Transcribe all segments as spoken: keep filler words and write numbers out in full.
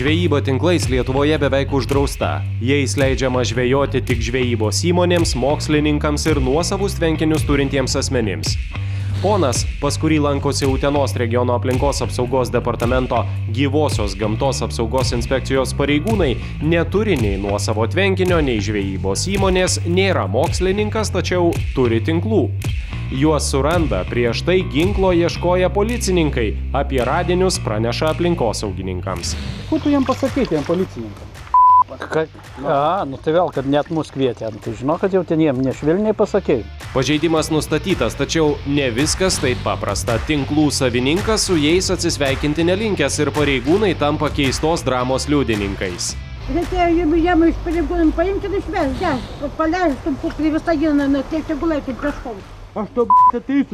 Žvejyba tinklais Lietuvoje beveik uždrausta. Jais leidžiama žvejoti tik žvejybos įmonėms, mokslininkams ir nuosavus tvenkinius turintiems asmenims. Ponas, pas kurį lankosi Utenos regiono aplinkos apsaugos departamento gyvosios gamtos apsaugos inspekcijos pareigūnai, neturi nei nuosavo tvenkinio, nei žvejybos įmonės, nėra mokslininkas, tačiau turi tinklų. Juos suranda, prieš tai ginklo ieškoja policininkai, apie radinius praneša aplinkosaugininkams. Ko tu jam pasakyti, tiem policininkam? Kad, a, nu tai vėl, kad net mus kvietė, tai žinau, kad jau ten jiem nešvelniai pasakė. Pažeidimas nustatytas, tačiau ne viskas taip paprasta. Tinklų savininkas su jais atsisveikinti nelinkęs ir pareigūnai tampa keistos dramos liudininkais. Reikėjo jam iš pareigūnų paimti ir išvesti, ja, paleistum, kurį visą dieną, na, tiek gulėti prieš kovą. Aš to ateisiu,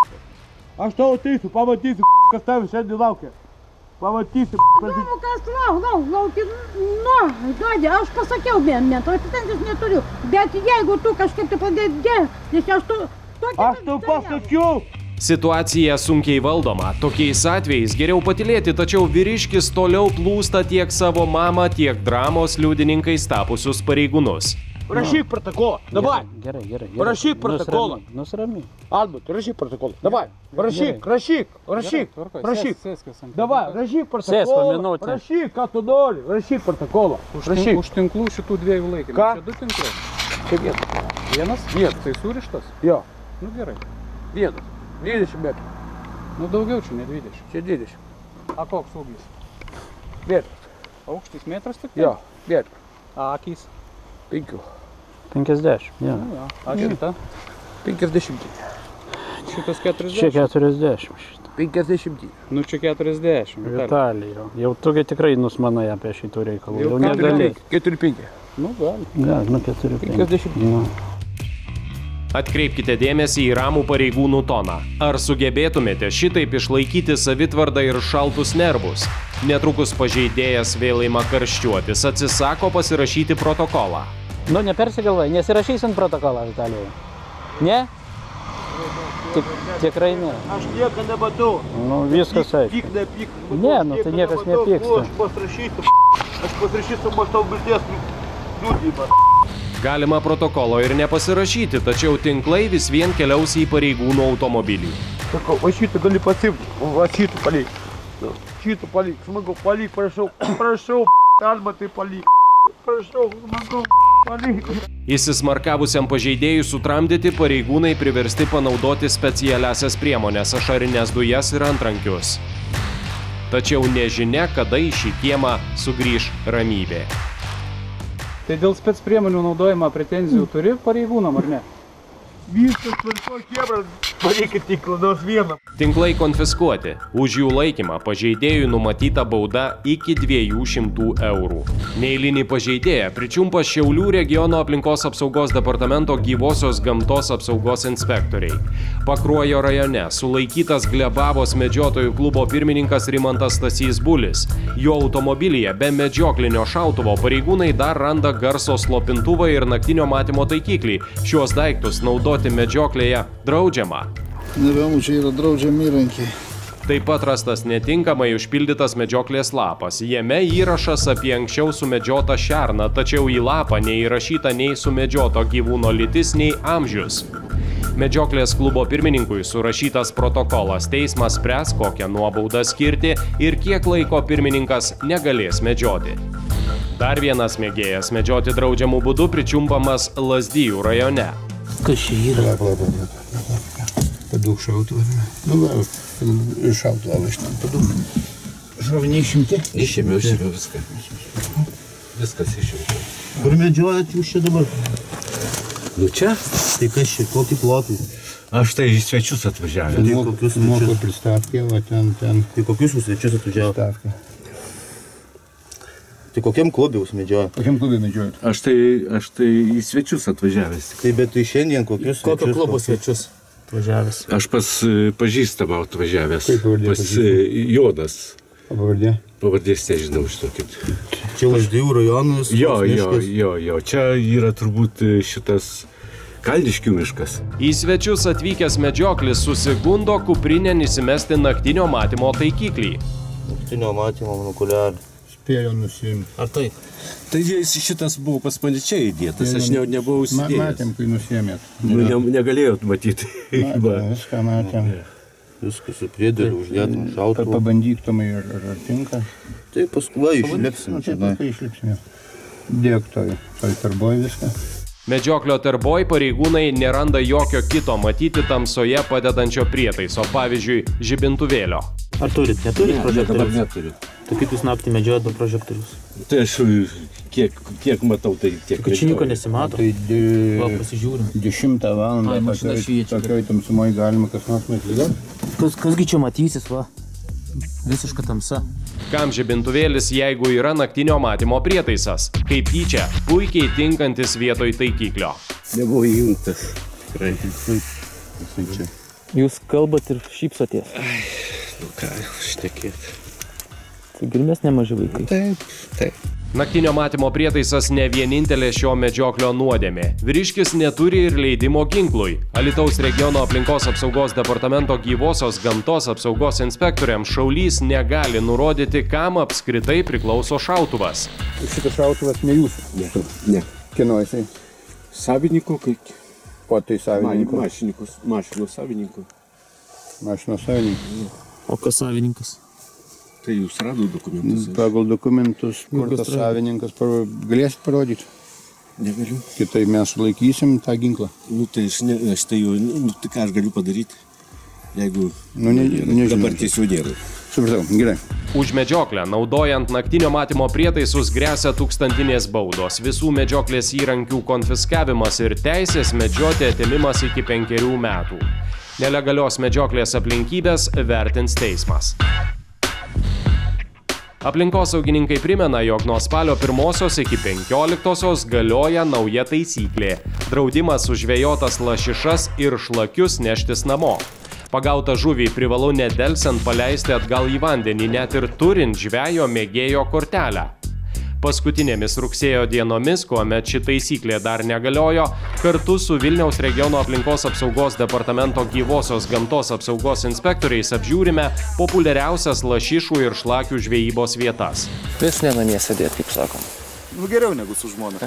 aš to ateisiu, pamatysiu, kas tavęs šiandien laukia. Pamatysiu. Nu, kas lauk, lauk, lauki, nu, duodė, aš pasakiau, vien, net, o pretenzijos neturiu. Bet jeigu tu kažkaip tai pradėt gerti, aš tu... Aš tau pasakiau. Situacija sunkiai valdoma. Tokiais atvejais geriau patylėti, tačiau vyriškis toliau plūsta tiek savo mamą, tiek dramos liudininkais tapusius pareigūnus. Rašyk protokolą, davai. Gerai, gerai, gerai. Rašyk protokolą. Nusirami. Albert, rašyk protokolą, davai. Rašyk, rašyk, rašyk, rašyk. Davai, rašyk protokolą. Rašyk, ką tu nori, rašyk protokolą. Rašyk. Už tinklų šitų dviejų laikymų. Ką? Čia du tinklai. Čia vienas. Vienas? Vienas. Tai surištas? Jo. Nu gerai. Vienas. dvidešimt metrų. Nu daugiau čia, ne dvidešimt. Čia dvidešimt. A koks ūgis? Metras. Aukštis metras tik? Jo, metras. A akys? Penkių. Penkiasdešimt, jo. Nu, jo. A šita? Penkiasdešimt. Šitas keturiasdešimt? Čia keturiasdešimt šitą. Penkiasdešimt. Nu čia keturiasdešimt. Vitalij, jau. Jau tu tikrai nusmanai apie šitų reikalų. Jau Jau negali. Keturi penki. Nu gali. Ja, nu keturi penki. Penkiasdešimt. Nu. Atkreipkite dėmesį į ramų pareigūnų toną. Ar sugebėtumėte šitaip išlaikyti savitvardą ir šaltus nervus? Netrukus pažeidėjas vėl ima karščiuotis, atsisako pasirašyti protokolą. Nu, nepersigalvai, nesirašysim protokolą, Vitalijai. Ne? Tik, tikrai ne. Aš nieko nematau. Nu, viskas aišku. Pyk, nepyk. Ne, nu tai niekas nepyksta. Aš pasirašysiu, aš pasirašysiu maždaug mirties liudijimą. Galima protokolo ir nepasirašyti, tačiau tinklai vis vien keliaus į pareigūnų automobilį. Sakau, va šitą gali pasimti, va šitą palik. Šitą palik, smagau, palik, prašau, prašau, arba tai palik. Prašau, smagau, palik. Įsismarkavusiam pažeidėjui sutramdyti pareigūnai priversti panaudoti specialiasias priemonės, ašarines dujas ir antrankius. Tačiau nežinia, kada į šį kiemą sugrįš ramybė. Tai dėl spec priemonių naudojimo pretenzijų turi pareigūnam, ar ne? Viskas tvarko kėbras, pareikit tik klaidos vieną. Tinklai konfiskuoti. Už jų laikymą pažeidėjui numatyta bauda iki dviejų šimtų eurų. Neeilinį pažeidėją pričiumpa Šiaulių regiono aplinkos apsaugos departamento gyvosios gamtos apsaugos inspektoriai. Pakruojo rajone sulaikytas Glebavos medžiotojų klubo pirmininkas Rimantas Stasys Bulis. Jo automobilyje be medžioklinio šautuvo pareigūnai dar randa garso slopintuvą ir naktinio matymo taikiklį. Šiuos daiktus naudoti medžioklėje draudžiama. Nevėmų, čia yra draudžiami įrankiai. Taip pat rastas netinkamai užpildytas medžioklės lapas. Jame įrašas apie anksčiau sumedžiotą šerną, tačiau į lapą neįrašyta nei sumedžioto gyvūno lytis, nei amžius. Medžioklės klubo pirmininkui surašytas protokolas. Teismas spręs, kokią nuobaudą skirti ir kiek laiko pirmininkas negalės medžioti. Dar vienas mėgėjas medžioti draudžiamų būdų pričiumpamas Lazdijų rajone. Kas čia yra? Padūk šautuvą. Nu, gal, šautuvą aš ten padūk. Šoviniai išimti? Išėmiau, išėmiau viską. Viskas išėmiau. Kur medžiojat jūs čia dabar? Nu čia? Tai kas čia, kokį plotai? Aš tai į svečius atvažiavęs. Tai kokius moku pristavkė, va ten, ten. Tai kokius jūs svečius atvažiavo? Tai kokiam klubė jūs medžioja? Kokiam klubė medžioja? Aš tai, aš tai į svečius atvažiavęs. Tai bet tai šiandien kokius svečius? Kokio klubo svečius atvažiavęs? Aš pas pažįstamą atvažiavęs. Kaip pavardė pas Jonas. O pavardė? Pavardės nežinau šitokit. Čia Lazdijų rajonas? Jo, jo, jo, jo. Čia yra turbūt šitas Kaldiškių miškas. Į svečius atvykęs medžioklis susigundo kuprinėn įsimesti naktinio matymo taikiklį. Naktinio matymo monokuliarį. spėjo nusiimti. Ar tai? Tai jis šitas buvo pas mane čia įdėtas, aš ne, nebuvau Ma, įsidėjęs. matėm, kai nusiėmėt. Nu, ne, negalėjot matyti. Matėm, viską matėm. Viskas su priedėliu, uždėtum Pa, šautuvą. pabandyk, Tomai, ar, ar, ar tinka. Tai paskui va, išlipsim. Nu, tai paskui išlipsime. Dėk toj, toj tarboj viską. Medžioklio tarboj pareigūnai neranda jokio kito matyti tamsoje padedančio prietaiso, pavyzdžiui, žibintuvėlio. Ar turit? Neturit prožektorius? neturiu. Tai kaip jūs naktį medžiojat be prožektorius? Tai aš kiek, kiek matau, tai tiek Kad čia nieko nesimato? Tai de... Va, pasižiūrim. dešimtą valandą Ai, mašina tokioj, šviečia. tokioj tamsumoj galima kas nors matyti. Kas, kasgi čia matysis, va? Visiška tamsa. Kam žibintuvėlis, jeigu yra naktinio matymo prietaisas? Kaip tyčia, puikiai tinkantis vietoj taikiklio. Nebuvo įjungtas. Tikrai. Jūs kalbat ir šypsotės. Nu ką, štekėt. Tai girmės nemaži vaikai. Taip, taip. Naktinio matymo prietaisas ne vienintelė šio medžioklio nuodėmė. Vyriškis neturi ir leidimo ginklui. Alytaus regiono aplinkos apsaugos departamento gyvosios gamtos apsaugos inspektoriams šaulys negali nurodyti, kam apskritai priklauso šautuvas. Šitas šautuvas ne jūsų. Ne, ne. Kieno jisai? Savininko, kaip O tai savininko. mašininkus, mašinos savininko. Mašinos savininko. O kas savininkas? Tai jūs rado dokumentus? Pagal dokumentus, kur tas savininkas, par- galėsit parodyti? Negaliu. Kitai mes sulaikysim tą ginklą. Nu tai aš, ne, aš tai jau, nu tai ką aš galiu padaryti, jeigu Nu, ne, nežinau. dabar tiesiog nėra. Supratau, gerai. Už medžioklę, naudojant naktinio matymo prietaisus, gresia tūkstantinės baudos, visų medžioklės įrankių konfiskavimas ir teisės medžioti atėmimas iki penkerių metų. Nelegalios medžioklės aplinkybės vertins teismas. Aplinkosaugininkai primena, jog nuo spalio pirmosios iki penkioliktosios galioja nauja taisyklė – draudimas sužvejotas lašišas ir šlakius neštis namo. Pagautą žuvį privalu nedelsiant paleisti atgal į vandenį, net ir turint žvejo mėgėjo kortelę. Paskutinėmis rugsėjo dienomis, kuomet ši taisyklė dar negaliojo, kartu su Vilniaus regiono aplinkos apsaugos departamento gyvosios gamtos apsaugos inspektoriais apžiūrime populiariausias lašišų ir šlakių žvejybos vietas. Vis nenamie sėdėt, kaip sakom. Nu geriau negu su žmona.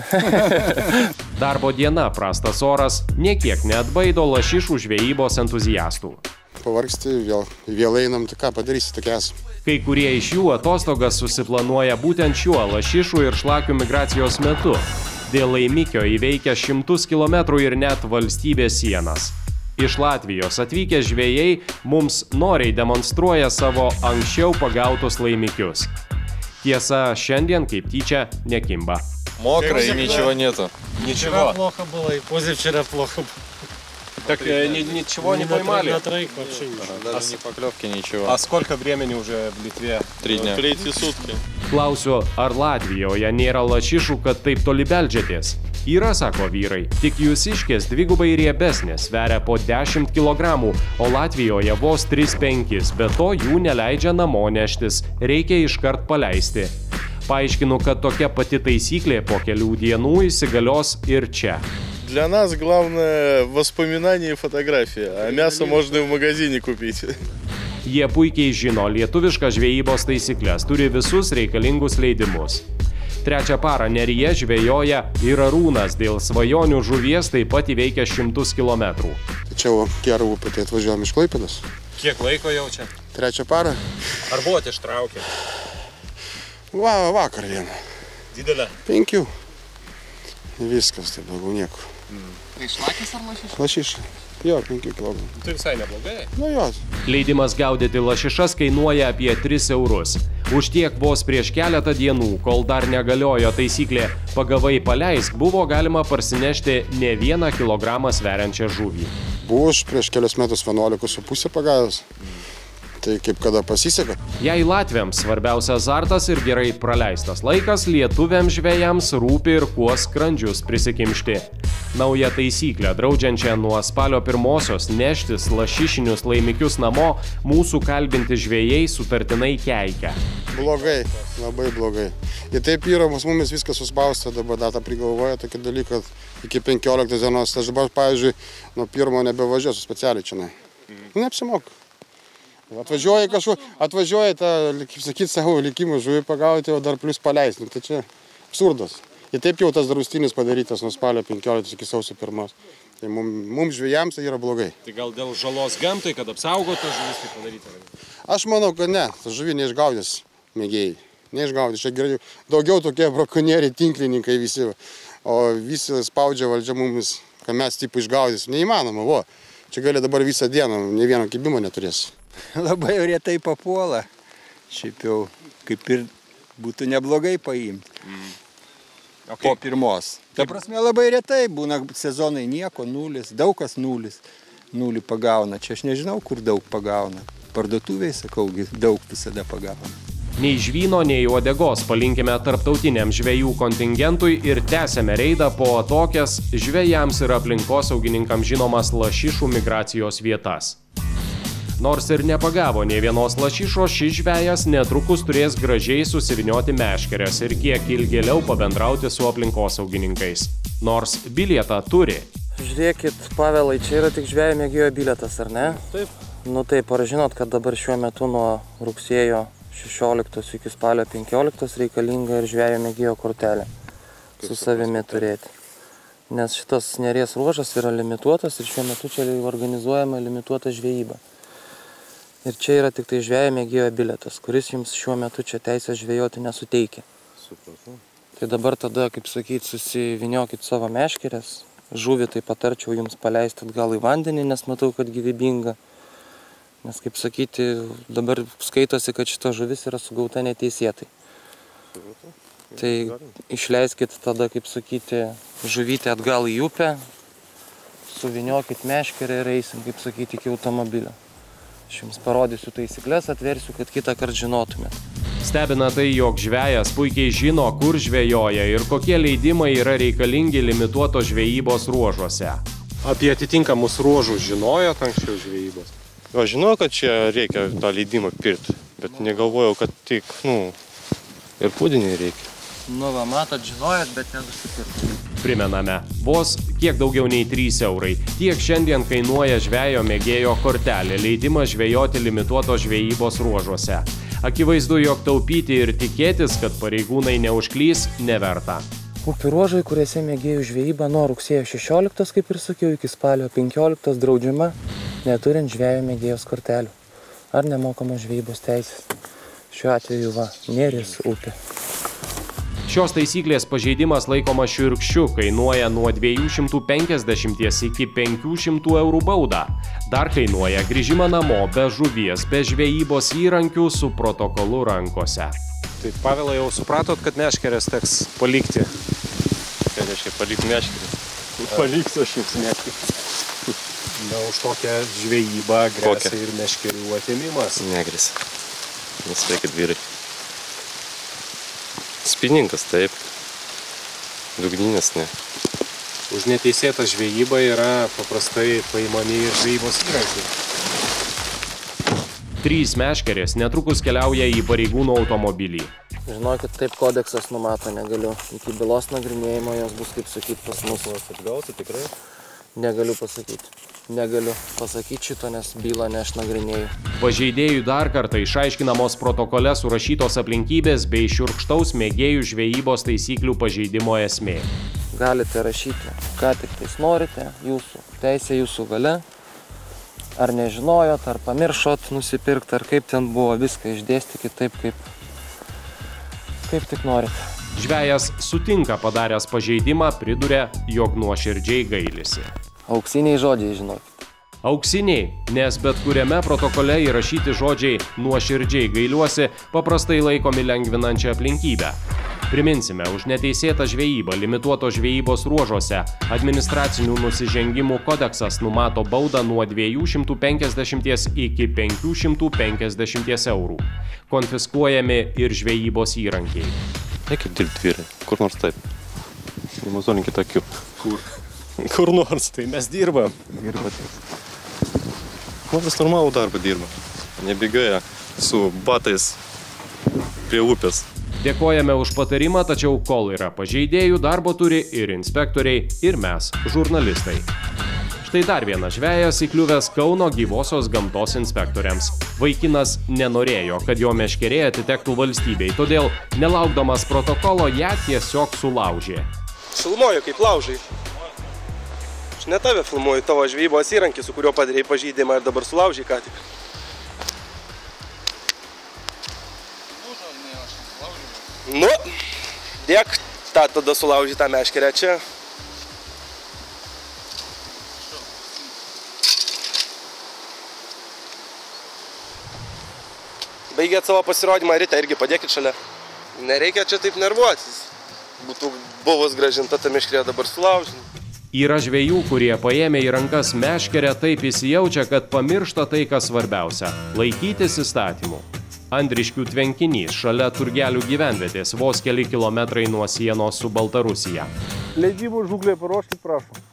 Darbo diena, prastas oras, niekiek neatbaido lašišų žvejybos entuziastų. Pavargsti, vėl, vėl einam, tai ką padarysi, tokias. Kai kurie iš jų atostogas susiplanuoja būtent šiuo lašišų ir šlakių migracijos metu. Dėl laimikio įveikia šimtus kilometrų ir net valstybės sienas. Iš Latvijos atvykę žvejai mums noriai demonstruoja savo anksčiau pagautus laimikius. Tiesa, šiandien kaip tyčia nekimba. Мокро и ничего нету. Вчера плохо было, и позавчера плохо было. Так ничего не поймали? На троих вообще ничего. Даже не поклевки, ничего. А сколько времени уже в Литве? Три дня. Третьи сутки. Klausiu, ar Latvijoje nėra lašišų, kad taip toli beldžiatės? Yra, sako vyrai, tik jūsiškės dvigubai riebesnės, sveria po dešimt kilogramų, o Latvijoje vos tris penkis, be to jų neleidžia namo neštis, reikia iškart paleisti. Paaiškinu, kad tokia pati taisyklė po kelių dienų įsigalios ir čia. Для нас главное воспоминание и фотография, а мясо можно и в магазине купить. Jie puikiai žino lietuviškas žvejybos taisyklės, turi visus reikalingus leidimus. Trečią parą Neryje žvejoja ir Arūnas, dėl svajonių žuvies taip pat įveikia šimtus kilometrų. Tačiau gerą upę tai atvažiuojam iš Klaipėdos. Kiek laiko jau čia? Trečią parą. Ar buvote ištraukę? Va, vakar vieną. Didelę? Penkių. Viskas, tai daugiau nieko. Tai šlakis ar lašiša? Lašiša. Jo, penkių kilogramų. Tai visai neblogai. Nu jo. Leidimas gaudyti lašišas kainuoja apie tris eurus. Už tiek vos prieš keletą dienų, kol dar negaliojo taisyklė pagavai paleisk, buvo galima parsinešti ne vieną kilogramą sveriančią žuvį. Buvau aš prieš kelias metus vienuolikos su pusė pagavęs. Tai kaip kada pasiseka. Jei latviams svarbiausia azartas ir gerai praleistas laikas, lietuviams žvejams rūpi ir kuo skrandžius prisikimšti. Nauja taisyklė, draudžiančia nuo spalio pirmosios neštis lašišinius laimikius namo, mūsų kalbinti žvejai sutartinai keikia. Blogai, labai blogai. Ir taip yra, pas mumis viskas suspausta, dabar datą prigalvoja tokį dalyką, iki penkioliktos dienos. Aš dabar, pavyzdžiui, nuo pirmo nebevažiuosiu specialiai čia. Nu, neapsimoku. Atvažiuoja kažkur, atvažiuoja tą, kaip sakyt, savo likimą žuvį pagauti, o dar plus paleisti. Tai čia absurdas. Ir taip jau tas draustinis padarytas nuo spalio penkioliktos iki sausio pirmos. Tai mums, mums žvejams tai yra blogai. Tai gal dėl žalos gamtai, kad apsaugotas žuvis tai padaryta? Aš manau, kad ne. Tas žuvį neišgaudys mėgėjai. Neišgaudys. Čia gerai, daugiau tokie brakonieriai, tinklininkai visi. O visi spaudžia valdžia mumis, kad mes tipų išgaudys. Neįmanoma, vo. Čia gali dabar visą dieną, ne vieno kibimo neturės. Labai retai papuola. Šiaip jau kaip ir būtų neblogai paimti. Mm. Okay. Po pirmos. Ta prasme labai retai, būna sezonai nieko, nulis, daug kas nulis. Nulį pagauna. Čia aš nežinau, kur daug pagauna. Parduotuviai, sakau, daug visada pagauna. Nei žvyno, nei uodegos palinkime tarptautiniam žvejų kontingentui ir tęsėme reidą po tokias žvejams ir aplinkosaugininkams žinomas lašišų migracijos vietas. Nors ir nepagavo nei vienos lašišos, šis žvejas netrukus turės gražiai susivinioti meškeres ir kiek ilgėliau pabendrauti su aplinkosaugininkais. Nors bilietą turi. Žiūrėkit, Pavelai, čia yra tik žvejo mėgėjo bilietas, ar ne? Taip. Nu taip, ar žinot, kad dabar šiuo metu nuo rugsėjo šešioliktos iki spalio penkioliktos reikalinga ir žvejo mėgėjo kortelė su savimi turėti. Nes šitas neries ruožas yra limituotas ir šiuo metu čia organizuojama limituota žvejyba. Ir čia yra tik tai žvejo mėgėjo bilietas, kuris jums šiuo metu čia teisę žvejoti nesuteikia. Supratau. Tai dabar tada, kaip sakyt, susiviniokit savo meškeres. Žuvį tai patarčiau jums paleisti atgal į vandenį, nes matau, kad gyvybinga. Nes, kaip sakyti, dabar skaitosi, kad šita žuvis yra sugauta neteisėtai. Tai išleiskit tada, kaip sakyti, žuvytę atgal į upę, suviniokit meškerę ir eisim, kaip sakyti, iki automobilio. Aš jums parodysiu taisyklės, atversiu, kad kitą kartą žinotumėt. Stebina tai, jog žvejas puikiai žino, kur žvejoja ir kokie leidimai yra reikalingi limituotos žvejybos ruožuose. Apie atitinkamus ruožus žinojot anksčiau žvejybos? Aš žinau, kad čia reikia tą leidimą pirkti, bet negalvojau, kad tik, nu, ir pūdinį reikia. Nu, va, matot, žinojot, bet nenusipirkti. Primename, vos kiek daugiau nei trys eurai. Tiek šiandien kainuoja žvejo mėgėjo kortelė, leidimas žvejoti limituotos žvejybos ruožuose. Akivaizdu, jog taupyti ir tikėtis, kad pareigūnai neužklys, neverta. Upių ruožai, kuriuose mėgėjų žvejyba nuo rugsėjo šešioliktos, kaip ir sakiau, iki spalio penkioliktos draudžiama, neturint žvejo mėgėjos kortelių ar nemokamos žvejybos teisės. Šiuo atveju, va, Neris upė. Šios taisyklės pažeidimas laikomas šiurkščiu, kainuoja nuo dviejų šimtų penkiasdešimties iki penkių šimtų eurų baudą. Dar kainuoja grįžimą namo be žuvies, be žvejybos įrankių su protokolu rankose. Tai Pavelai, jau supratot, kad meškerės teks palikti? Ką reiškia palikti meškerės? Paliksiu aš jums meškerės. Na, už tokią žvejybą gresia ir meškerių atėmimas. Negresia. Nespėkit, vyrai. Spininkas, taip. Dugninės, ne. Už neteisėtą žvejybą yra paprastai paimami ir žvejybos įrankiai. Trys meškerės netrukus keliauja į pareigūnų automobilį. Žinokit, taip kodeksas numato, negaliu. Iki bylos nagrinėjimo jos bus, kaip sakyt, pas mus. Atgauti tikrai? Negaliu pasakyti. Negaliu pasakyti šito, nes bylą ne aš nagrinėju. Pažeidėjų dar kartą išaiškinamos protokole surašytos aplinkybės bei šiurkštaus mėgėjų žvejybos taisyklių pažeidimo esmė. Galite rašyti, ką tik tais norite, jūsų teisė, jūsų valia. Ar nežinojot, ar pamiršot nusipirkti, ar kaip ten buvo, viską išdėstykit taip, kaip, kaip tik norit. Žvejas sutinka padaręs pažeidimą, priduria, jog nuoširdžiai gailisi. Auksiniai žodžiai, žinokit. Auksiniai, nes bet kuriame protokole įrašyti žodžiai nuoširdžiai gailiuosi paprastai laikomi lengvinančią aplinkybę. Priminsime, už neteisėtą žvejybą limituotos žvejybos ruožuose administracinių nusižengimų kodeksas numato baudą nuo dviejų šimtų penkiasdešimties iki penkių šimtų penkiasdešimties eurų. Konfiskuojami ir žvejybos įrankiai. Eikit dirbti, vyrai. Kur nors taip. Nemazolinkit akių. Kur? Kur nors. Tai mes dirbam. Dirbat. Žmogus normalų darbą dirba. Nebėgioja su batais prie upės. Dėkojame už patarimą, tačiau kol yra pažeidėjų, darbo turi ir inspektoriai, ir mes, žurnalistai. Štai dar vienas žvejas įkliuvęs Kauno gyvosios gamtos inspektoriams. Vaikinas nenorėjo, kad jo meškerė atitektų valstybei, todėl, nelaukdamas protokolo, ją tiesiog sulaužė. Filmuoju kaip laužai. Aš ne tave filmuoju, tavo žvejybos įrankį, su kuriuo padarėjai pažeidimą ir dabar sulaužai ką tik. Nu, dėk, tą tada sulaužai tą meškerę čia. Baigėt savo pasirodymą, ryte irgi padėkit šalia. Nereikia čia taip nervuotis. Būtų buvus gražinta ta meškerė, dabar sulaužinta. Yra žvejų, kurie paėmė į rankas meškerę taip įsijaučia, kad pamiršta tai, kas svarbiausia – laikytis įstatymų. Andriškių tvenkinys šalia Turgelių gyvenvietės, vos keli kilometrai nuo sienos su Baltarusija. Leidimų žūklė paruošti, prašom.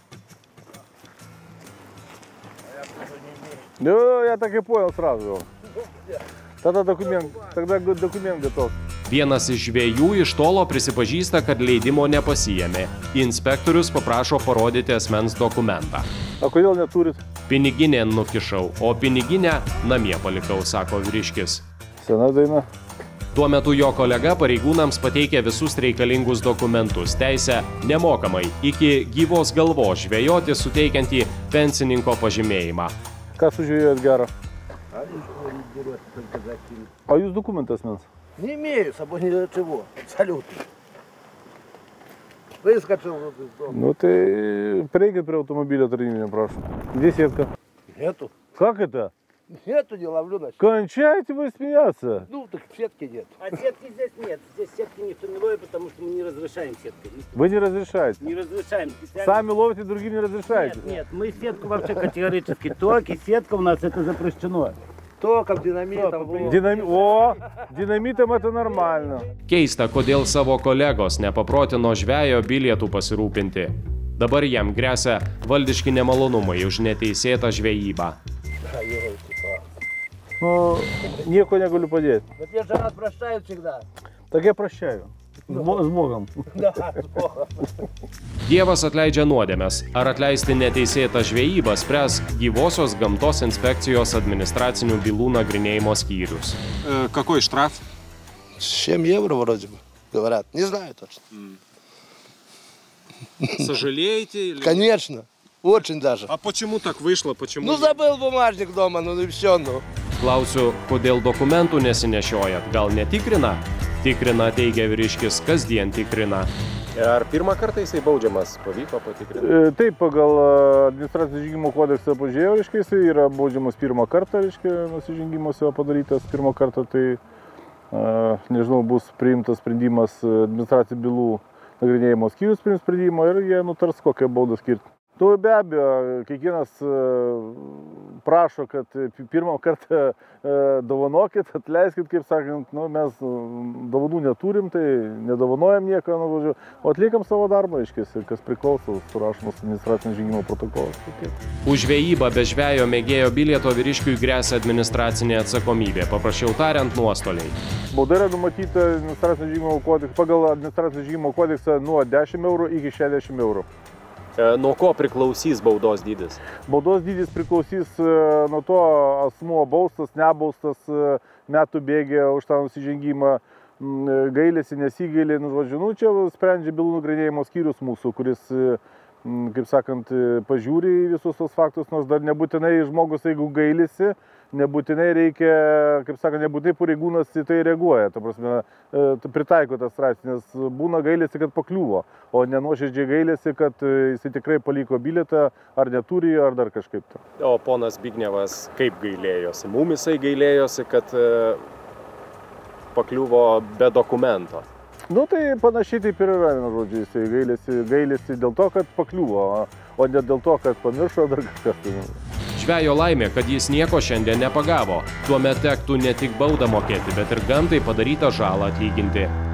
Ну, я так и понял сразу. Tada dokument, tada dokument готов. Vienas iš žvejų iš tolo prisipažįsta, kad leidimo nepasiėmė. Inspektorius paprašo parodyti asmens dokumentą. O kodėl neturit? Piniginę nukišau, o piniginę namie palikau, sako vyriškis. Sena daina. Tuo metu jo kolega pareigūnams pateikė visus reikalingus dokumentus, teisę nemokamai iki gyvos galvos žvejoti suteikiantį pensininko pažymėjimą. Ką sužvėjot gerą? А jūs документас мens? Не имею, с собой ничего, абсолютно. Выскочил вот из дома. Ну ты приедет при автомобиле, отряди меня, прошу. Где сетка? Нету. Как это? Нету, не ловлю на сетку. Кончайте вы смеяться. Ну, так сетки нет. А сетки здесь нет. Здесь сетки никто не ловит, потому что мы не разрешаем сеткой. Вы не разрешаете? Не разрешаем. Сами ловите, другим не разрешаете? Нет, нет, мы сетку вообще категорически. Только сетка у нас это запрещено. Током, динамитом. Динами... О, динамитом это нормально. Keista, kodėl savo kolegos nepaprotino žvejo bilietų pasirūpinti. Dabar jam gresia valdiški nemalonumai už neteisėtą žvejybą. Ну, nieko negaliu padėti. Bet я же раз прощаю всегда. Так я прощаю. С Богом. Да, с Богом. Dievas atleidžia nuodėmes. Ar atleisti neteisėtą žvejybą spręs gyvosios gamtos inspekcijos administracinių bylų nagrinėjimo skyrius. Э, какой штраф? семь евро вроде бы, говорят. Не знаю точно. Сожалеете? Или... Конечно. Очень даже. А почему так вышло? Почему? Ну, забыл бумажник дома, ну и все, ну. Klausiu, kodėl dokumentų nesinešiojat? Gal netikrina? Tikrina, teigia vyriškis, kasdien tikrina. Ar pirmą kartą jisai baudžiamas? Pavyko patikrinti? Taip, pagal administracinio nusižengimo kodeksą pažiūrėjau, reiškia, jisai yra baudžiamas pirmą kartą, reiškia, nusižengimas jo padarytas pirmą kartą, tai nežinau, bus priimtas sprendimas administracinių bylų nagrinėjimo skyrius priims sprendimą ir jie nutars, kokią baudą skirti. Tu be abejo, kiekvienas prašo, kad pirmą kartą dovanokit, atleiskit, kaip sakant, nu, mes dovanų neturim, tai nedovanojam nieko, nu, o atliekam savo darbą, aiškiai, kas priklauso, surašomas administracinio nusižengimo protokolas. Už žvejybą be žvejo mėgėjo bilieto vyriškiui gresia administracinė atsakomybė, paprasčiau tariant, nuostoliai. Bauda yra numatyta pagal administracinio nusižengimo kodeksą nuo dešimt eurų iki šešiasdešimt eurų. Nuo ko priklausys baudos dydis? Baudos dydis priklausys nuo to asmuo baustas, nebaustas metų bėgė už tą nusižengimą, gailėsi, nesigailė, nu, žodžiu, nu, čia sprendžia bylų nagrinėjimo skyrius mūsų, kuris, kaip sakant, pažiūri į visus tos faktus, nors dar nebūtinai žmogus, jeigu gailėsi, nebūtinai reikia, kaip sakant, nebūtinai pareigūnas į tai reaguoja, ta prasme, pritaiko tas straipsnis, nes būna gailėsi, kad pakliuvo, o nenuoširdžiai gailėsi, kad jisai tikrai paliko bilietą, ar neturi, ar dar kažkaip. O ponas Bignevas kaip gailėjosi? Mum jisai gailėjosi, kad pakliuvo be dokumento. Nu tai panašiai taip ir yra, žodžiu, jisai gailėsi, gailėsi dėl to, kad pakliuvo, o ne dėl to, kad pamiršo dar kažkas. Žvejo laimė, kad jis nieko šiandien nepagavo. Tuomet tektų ne tik baudą mokėti, bet ir gamtai padarytą žalą atlyginti.